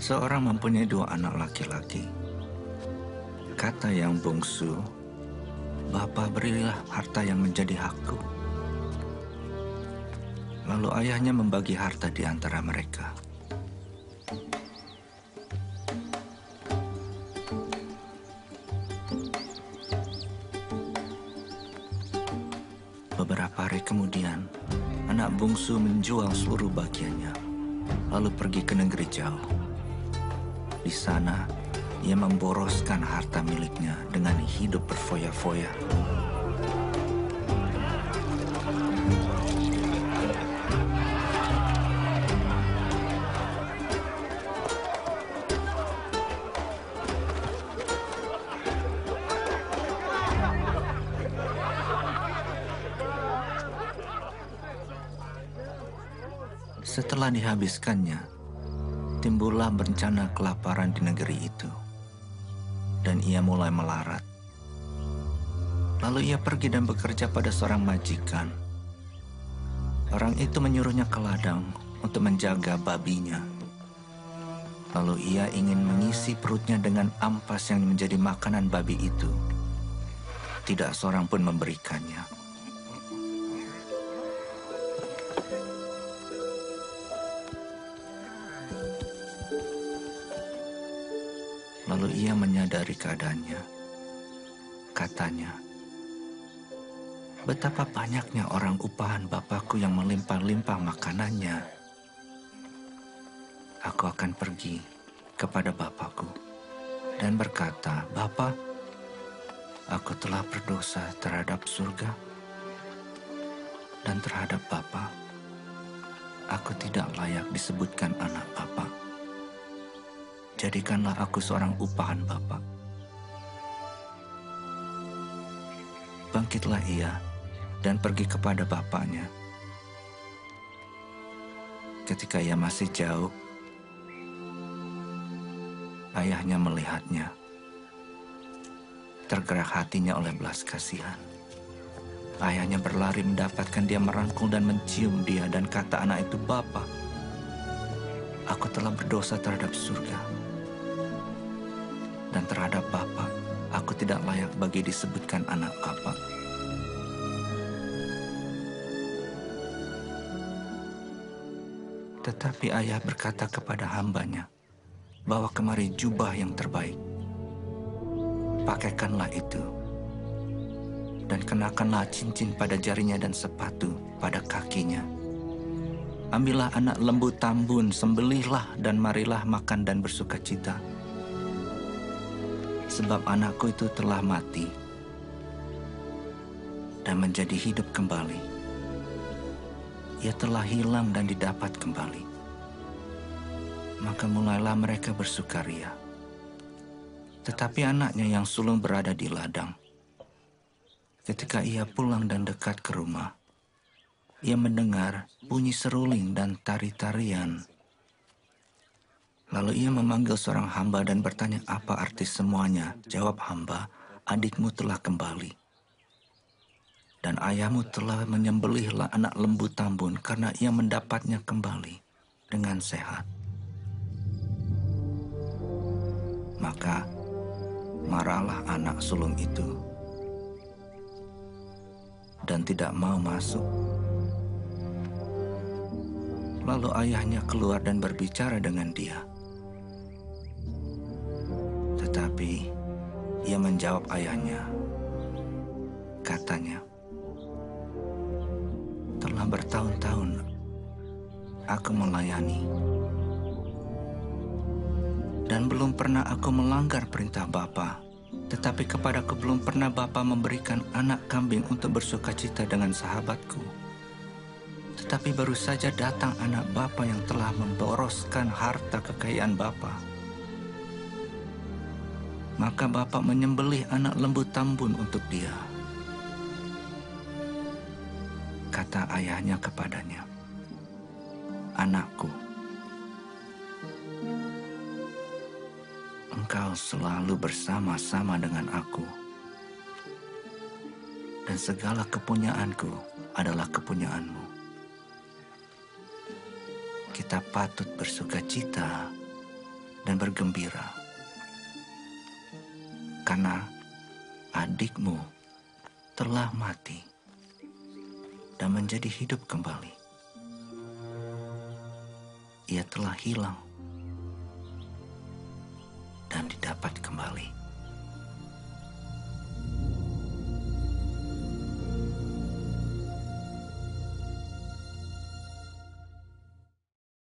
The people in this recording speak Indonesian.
Seseorang mempunyai dua anak laki-laki. Kata yang bungsu, "Bapa, berilah harta yang menjadi hakku." Lalu ayahnya membagi harta di antara mereka. Beberapa hari kemudian, anak bungsu menjual seluruh bagiannya, lalu pergi ke negeri jauh. Di sana, ia memboroskan harta miliknya dengan hidup berfoya-foya. Setelah dihabiskannya, timbullah bencana kelaparan di negeri itu, dan ia mulai melarat. Lalu ia pergi dan bekerja pada seorang majikan. Orang itu menyuruhnya ke ladang untuk menjaga babinya. Lalu ia ingin mengisi perutnya dengan ampas yang menjadi makanan babi itu. Tidak seorang pun memberikannya. Lalu ia menyadari keadaannya. Katanya, "Betapa banyaknya orang upahan Bapakku yang melimpah-limpah makanannya. Aku akan pergi kepada Bapakku dan berkata, 'Bapa, aku telah berdosa terhadap surga dan terhadap Bapa. Aku tidak layak disebutkan anak Bapa. Jadikanlah aku seorang upahan Bapa.' Bangkitlah ia dan pergi kepada bapaknya. Ketika ia masih jauh, ayahnya melihatnya. Tergerak hatinya oleh belas kasihan. Ayahnya berlari mendapatkan dia, merangkul dan mencium dia, dan kata anak itu, 'Bapa, aku telah berdosa terhadap surga dan terhadap Bapa. Aku tidak layak bagi disebutkan anak Bapa.' Tetapi ayah berkata kepada hambanya, 'Bawa kemari jubah yang terbaik. Pakaikanlah itu, dan kenakanlah cincin pada jarinya dan sepatu pada kakinya. Ambillah anak lembu tambun, sembelihlah dan marilah makan dan bersukacita. Sebab anakku itu telah mati dan menjadi hidup kembali. Ia telah hilang dan didapat kembali.' Maka mulailah mereka bersukaria. Tetapi anaknya yang sulung berada di ladang. Ketika ia pulang dan dekat ke rumah, ia mendengar bunyi seruling dan tari-tarian. Lalu ia memanggil seorang hamba dan bertanya, 'Apa arti semuanya?' Jawab hamba, 'Adikmu telah kembali. Dan ayahmu telah menyembelihlah anak lembu tambun karena ia mendapatnya kembali dengan sehat.' Maka marahlah anak sulung itu dan tidak mau masuk. Lalu ayahnya keluar dan berbicara dengan dia. Tetapi ia menjawab ayahnya. Katanya, 'Telah bertahun-tahun aku melayani, dan belum pernah aku melanggar perintah Bapa. Tetapi kepadaku belum pernah Bapa memberikan anak kambing untuk bersukacita dengan sahabatku. Tetapi baru saja datang anak Bapa yang telah memboroskan harta kekayaan Bapa. Maka Bapa menyembelih anak lembu tambun untuk dia.' Kata ayahnya kepadanya, 'Anakku, engkau selalu bersama-sama dengan aku, dan segala kepunyaanku adalah kepunyaanmu. Kita patut bersukacita dan bergembira, karena adikmu telah mati dan menjadi hidup kembali. Ia telah hilang dan didapat kembali.